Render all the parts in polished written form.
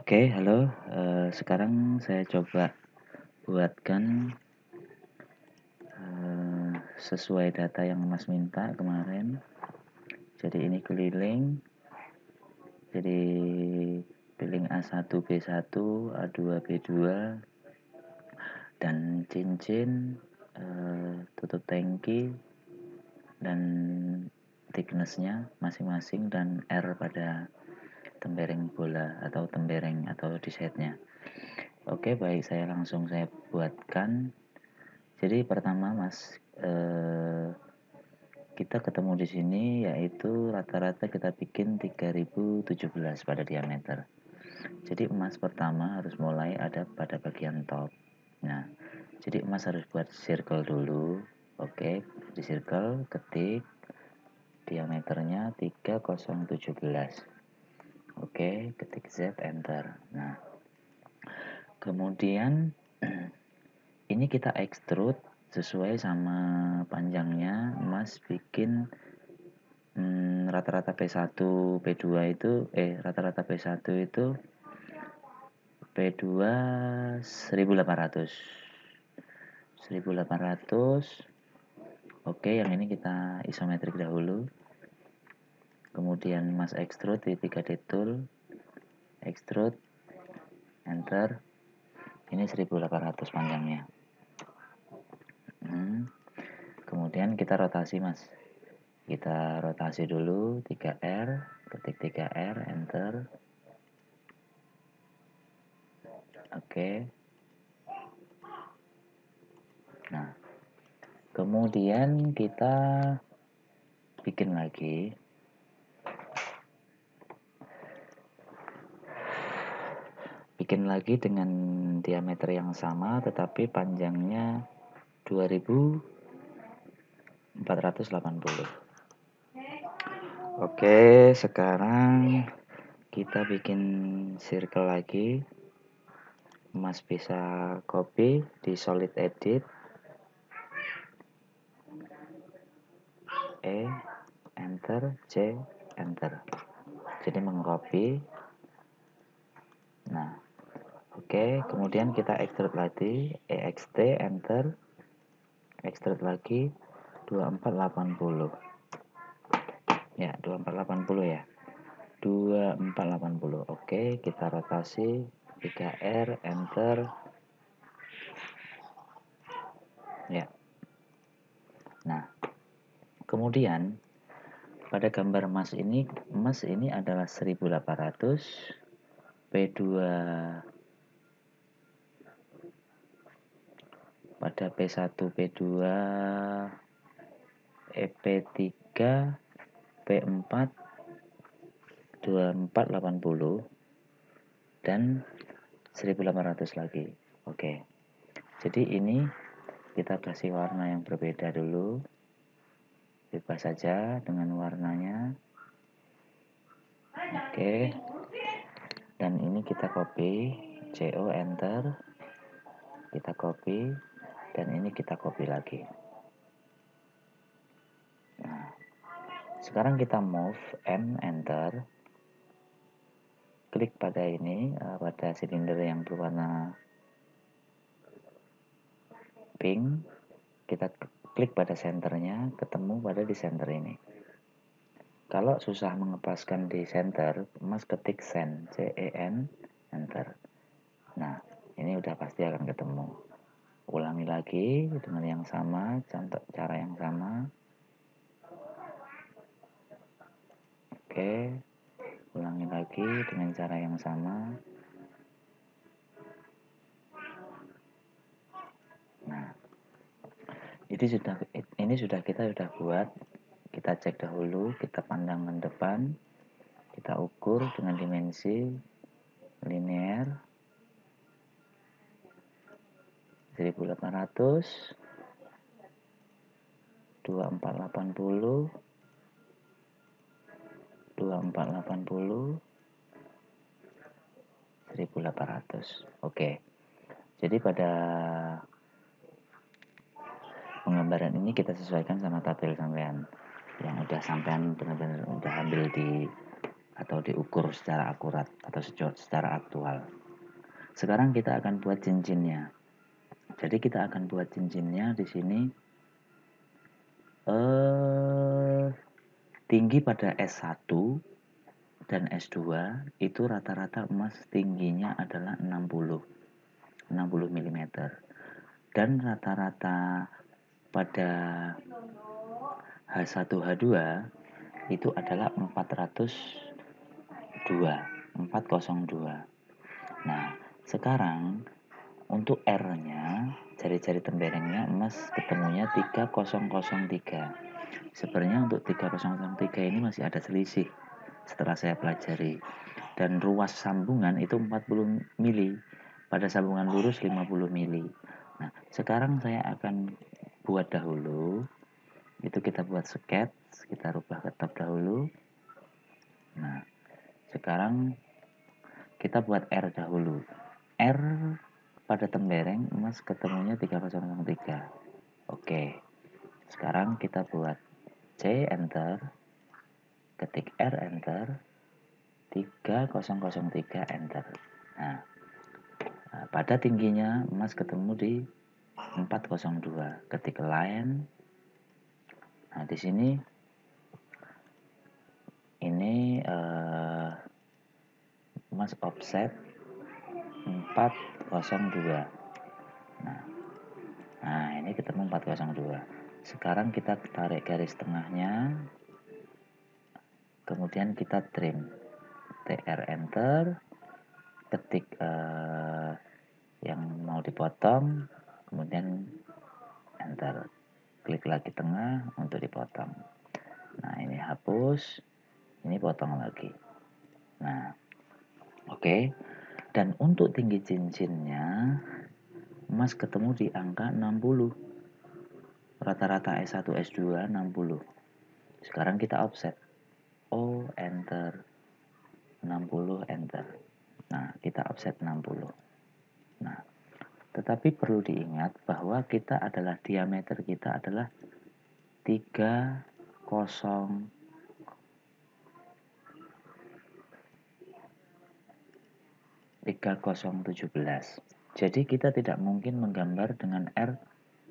Oke, halo. Sekarang saya coba buatkan sesuai data yang Mas minta kemarin. Jadi ini keliling. Jadi keliling A1, B1, A2, B2, dan cincin, tutup tangki, dan thicknessnya masing-masing, dan R pada tembereng bola atau tembereng atau di setnya. Oke, baik, saya buatkan. Jadi pertama Mas, kita ketemu di sini yaitu rata-rata kita bikin 3017 pada diameter. Jadi emas pertama harus mulai ada pada bagian top. Nah, jadi emas harus buat circle dulu. Oke, di circle ketik diameternya 3017. Oke, ketik Z, enter. Nah, kemudian ini kita extrude sesuai sama panjangnya. Mas bikin rata-rata P1 P2 itu rata-rata P1 itu P2 1800. Oke, yang ini kita isometrik dahulu. Kemudian Mas extrude di 3D tool, extrude, enter. Ini 1800 panjangnya. Kemudian kita rotasi Mas. Kita rotasi dulu 3R, ketik 3R, enter. Oke. Nah, kemudian kita bikin lagi. Dengan diameter yang sama tetapi panjangnya 2480. Oke, sekarang kita bikin circle lagi. Mas bisa copy di solid edit, enter, C, enter. Jadi mengcopy. Nah, oke, kemudian kita extrude lagi, EXT, enter, extrude lagi 2480. Ya, 2480 ya. 2480. Oke, kita rotasi 3R, enter. Ya. Nah, kemudian pada gambar emas ini adalah 1800 P2 pada P1 P2 EP3 P4 2480 dan 1800 lagi. Oke. Jadi ini kita kasih warna yang berbeda dulu. Bebas saja dengan warnanya. Oke. Dan ini kita copy, CO, enter. Kita copy, dan ini kita copy lagi. Nah, sekarang kita move M, enter. Klik pada ini, pada silinder yang berwarna pink. Kita klik pada senternya, ketemu pada di center ini. Kalau susah mengepaskan di center, Mas ketik CEN, C-E-N, enter. Nah, ini udah pasti akan ketemu. Ulangi lagi dengan yang sama, cara yang sama. Oke, ulangi lagi dengan cara yang sama. Nah, ini sudah kita buat. Kita cek dahulu, kita pandangkan depan, kita ukur dengan dimensi linear 1800, 2480, 2480, 1800. Oke. Jadi pada penggambaran ini kita sesuaikan sama tabel sampean yang udah sampean benar-benar udah ambil di atau diukur secara akurat atau secara aktual. Sekarang kita akan buat cincinnya. Jadi kita akan buat cincinnya di sini tinggi pada S1 dan S2 itu rata-rata emas tingginya adalah 60 mm. Dan rata-rata pada H1 H2 itu adalah 402. Nah, sekarang untuk R-nya, jari-jari temberengnya emas ketemunya 3003. Sebenarnya untuk 3003 ini masih ada selisih setelah saya pelajari. Dan ruas sambungan itu 40 mili, pada sambungan lurus 50 mili. Nah, sekarang saya akan buat dahulu, itu kita buat sketch, kita rubah ke tab dahulu. Nah, sekarang kita buat R dahulu. R pada tembereng emas ketemunya 3003. Oke, sekarang kita buat C, enter, ketik R, enter, 3003, enter. Nah, pada tingginya emas ketemu di 402, ketik line. Nah, di sini ini emas offset 402. Nah, ini ketemu 402. Sekarang kita tarik garis tengahnya, kemudian kita trim, TR, enter, ketik yang mau dipotong, kemudian enter, klik lagi tengah untuk dipotong. Nah, ini hapus, ini potong lagi. Nah, oke. Dan untuk tinggi cincinnya emas ketemu di angka 60. Rata-rata S1 S2 60. Sekarang kita offset. O, enter, 60, enter. Nah, kita offset 60. Nah, tetapi perlu diingat bahwa kita adalah diameter kita adalah 3017. Jadi kita tidak mungkin menggambar dengan R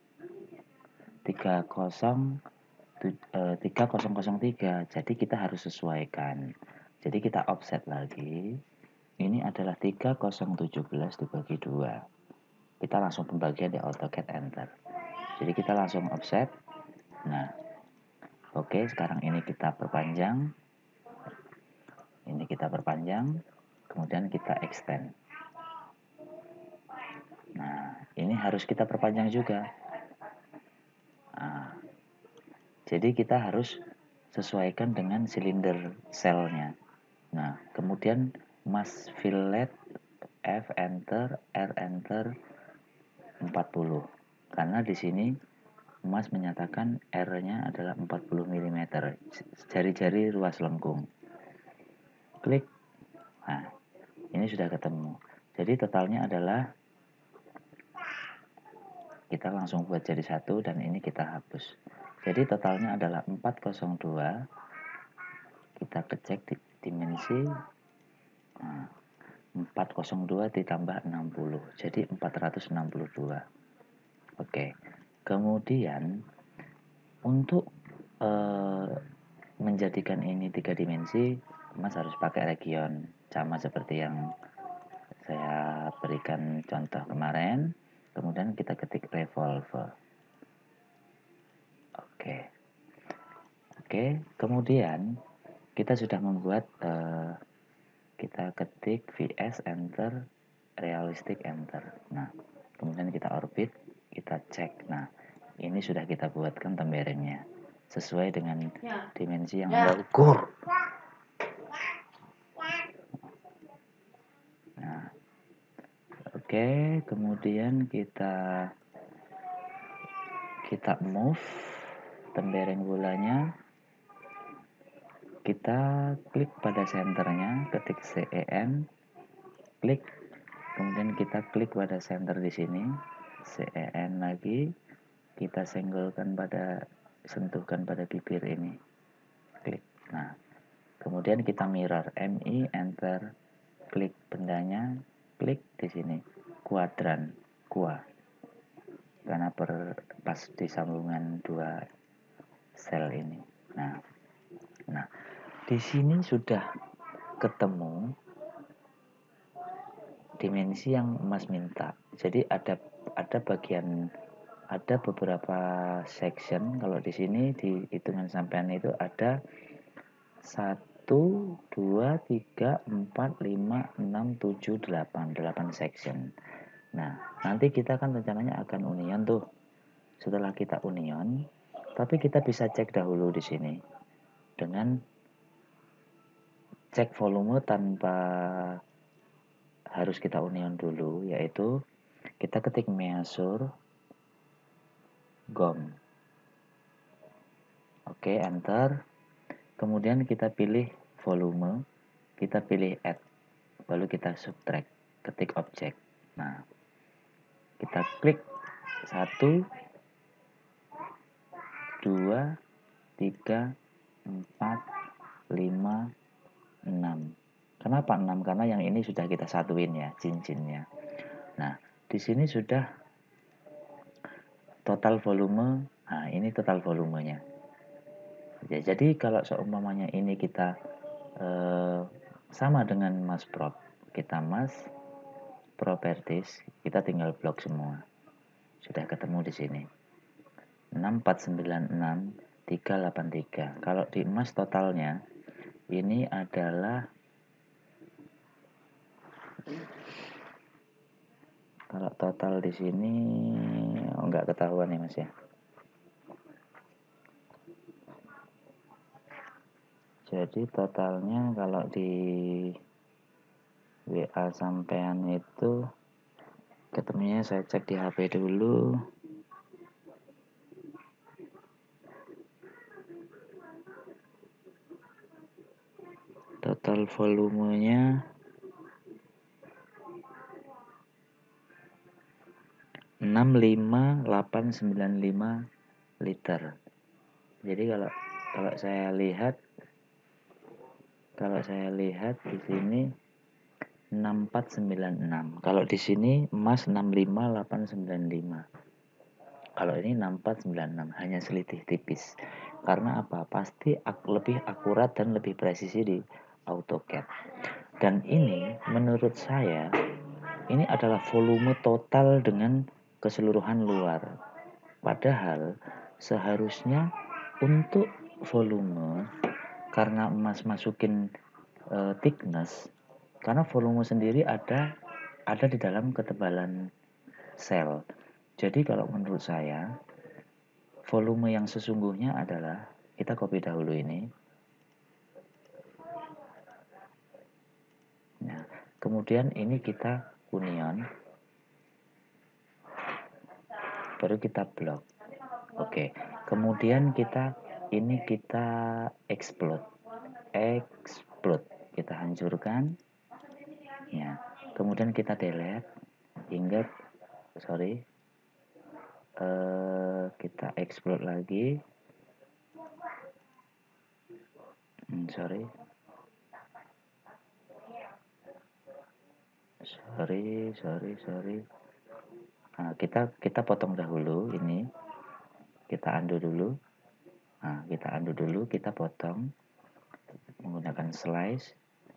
3003. Jadi kita harus sesuaikan. Jadi kita offset lagi. Ini adalah 3017 dibagi 2. Kita langsung pembagian di AutoCAD, enter. Jadi kita langsung offset. Nah, oke, sekarang ini kita perpanjang. Ini kita perpanjang, kemudian kita extend. Nah, ini harus kita perpanjang juga. Nah, jadi kita harus sesuaikan dengan silinder selnya. Nah, kemudian emas fillet, F, enter, R, enter, 40. Karena di sini emas menyatakan R-nya adalah 40 mm. Jari-jari ruas lengkung. Klik. Nah, ini sudah ketemu. Jadi totalnya adalah, kita langsung buat jadi 1 dan ini kita hapus. Jadi totalnya adalah 402. Kita kecek di dimensi. Nah, 402 ditambah 60. Jadi 462. Oke. Kemudian untuk menjadikan ini 3 dimensi, Mas harus pakai region. Sama seperti yang saya berikan contoh kemarin. Kemudian kita ketik revolve. Oke. Kemudian kita sudah membuat, kita ketik VS, enter, realistic, enter. Nah, kemudian kita orbit, kita cek. Nah, ini sudah kita buatkan temberengnya sesuai dengan dimensi yang Anda ukur. Nah, oke, kemudian kita move tembereng bolanya. Kita klik pada senternya, ketik CEN, klik, kemudian kita klik pada center di sini, CEN lagi, kita senggolkan sentuhkan pada bibir ini, klik. Nah, Kemudian kita mirror, MI, enter, klik bendanya, klik di sini, kuadran, KUA. Karena pas di sambungan dua sel ini. Nah, di sini sudah ketemu dimensi yang Mas minta. Jadi ada bagian, ada beberapa section. Kalau di sini di hitungan sampean itu ada 1, 2, 3, 4, 5, 6, 7, 8 section. Nah, nanti kita kan rencananya akan union tuh. Setelah kita union, tapi kita bisa cek dahulu di sini dengan cek volume tanpa harus kita union dulu, yaitu kita ketik measure GOM. Oke, enter. Kemudian kita pilih volume, kita pilih add, lalu kita subtract, ketik objek. Nah, kita klik 1, 2, 3, 4, 5, 6. Kenapa 6? Karena yang ini sudah kita satuin ya, cincinnya. Nah, di sini sudah total volume. Nah, ini total volumenya. Ya, jadi kalau seumpamanya ini kita sama dengan Mas Prop, kita Mas Properties, kita tinggal blok semua. Sudah ketemu di sini. 6496 383. Kalau di emas totalnya ini adalah, kalau total di sini enggak ketahuan ya Mas ya. Jadi totalnya kalau di WA sampean itu ketemunya, saya cek di HP dulu. Total volumenya 65895 liter. Jadi kalau saya lihat di sini 6496. Kalau di sini emas 65895. Kalau ini 6496, hanya selisih tipis. Karena apa? Pasti lebih akurat dan lebih presisi di AutoCAD. Dan ini menurut saya ini adalah volume total dengan keseluruhan luar. Padahal seharusnya untuk volume, karena emas masukin thickness, karena volume sendiri ada di dalam ketebalan sel. Jadi kalau menurut saya volume yang sesungguhnya adalah, kita copy dahulu ini. Nah, kemudian ini kita union, baru kita blok. Oke, kemudian kita explode, kita hancurkan ya. Kemudian kita delete, ingat, kita explode lagi, Nah, kita potong dahulu ini, kita undo dulu. Nah, kita potong menggunakan slice.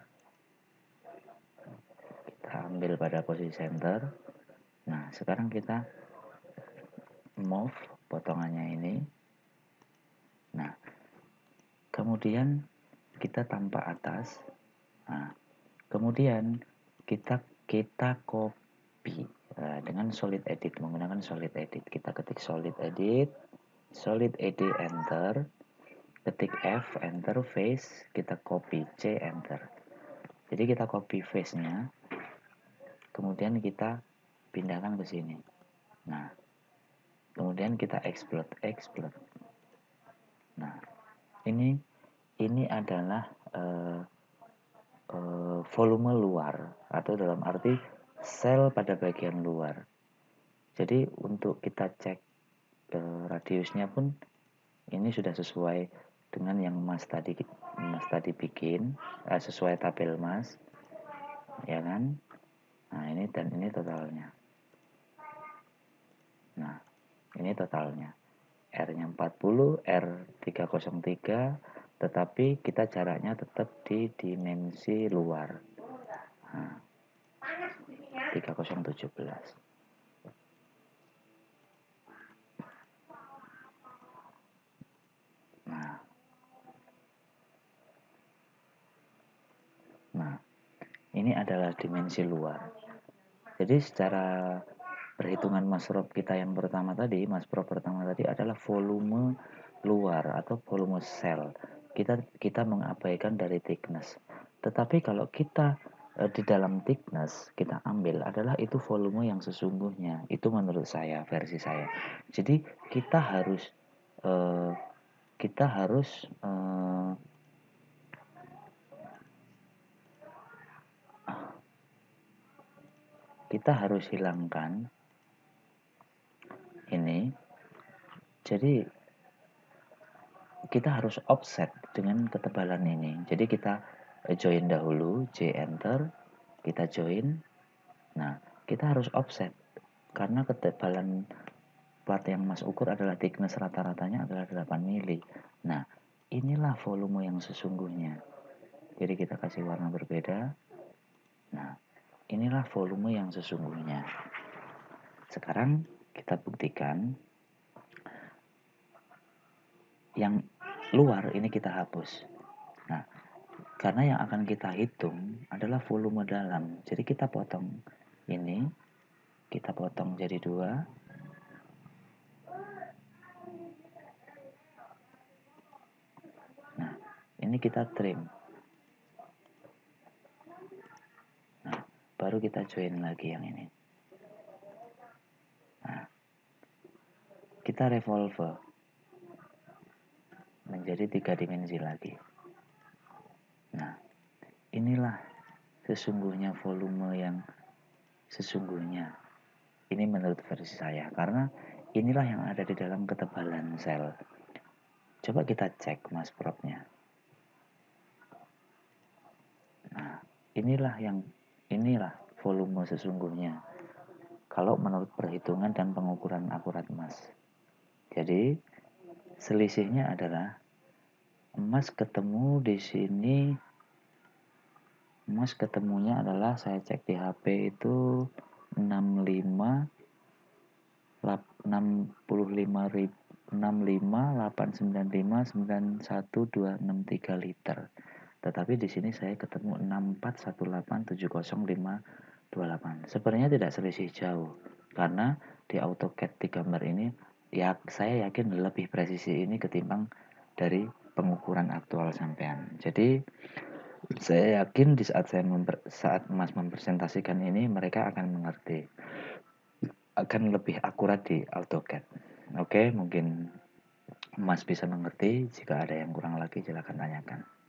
Kita ambil pada posisi center. Nah, sekarang kita move potongannya ini. Nah, kemudian kita tampak atas. Nah, kemudian kita copy dengan solid edit, menggunakan solid edit. Kita ketik solid edit, enter, ketik F, enter, face, kita copy, C, enter. Jadi kita copy face-nya, kemudian kita pindahkan ke sini. Nah, kemudian kita explode. Nah, ini adalah volume luar, atau dalam arti sel pada bagian luar. Jadi untuk kita cek radiusnya pun ini sudah sesuai dengan yang Mas tadi bikin sesuai tabel Mas, ya kan? Nah, ini dan ini totalnya. Nah, ini totalnya. R-nya 40, R303, tetapi kita jaraknya tetap di dimensi luar. Nah, 3017. Nah, nah, ini adalah dimensi luar. Jadi secara perhitungan Mas Rob kita yang pertama tadi, Mas Pro pertama tadi adalah volume luar atau volume sel. Kita mengabaikan dari thickness. Tetapi kalau kita di dalam thickness kita ambil adalah itu volume yang sesungguhnya. Itu menurut saya, versi saya. Jadi kita harus eh, kita harus kita harus hilangkan ini. Jadi kita harus offset dengan ketebalan ini. Jadi kita join dahulu, J enter, kita join. Nah, kita harus offset karena ketebalan plat yang Mas ukur adalah thickness rata-ratanya adalah 8 mili. Nah, inilah volume yang sesungguhnya. Jadi kita kasih warna berbeda. Nah, inilah volume yang sesungguhnya. Sekarang kita buktikan yang luar ini kita hapus. Nah, karena yang akan kita hitung adalah volume dalam. Jadi kita potong ini, kita potong jadi 2. Nah, ini kita trim. Nah, baru kita join lagi yang ini. Nah, kita revolve menjadi 3 dimensi lagi. Nah, inilah sesungguhnya volume yang sesungguhnya. Ini menurut versi saya, karena inilah yang ada di dalam ketebalan sel. Coba kita cek Mas Propnya. Nah, inilah volume sesungguhnya. Kalau menurut perhitungan dan pengukuran akurat Mas. Jadi, selisihnya adalah Mas ketemu di sini, Mas ketemunya adalah saya cek di HP itu 65 863 liter. Tetapi di sini saya ketemu 641870,528. Sebenarnya tidak selisih jauh karena di AutoCAD di gambar ini ya saya yakin lebih presisi ini ketimbang dari pengukuran aktual sampean. Jadi saya yakin di saat Mas mempresentasikan ini mereka akan mengerti, akan lebih akurat di AutoCAD. Oke, mungkin Mas bisa mengerti. Jika ada yang kurang lagi silakan tanyakan.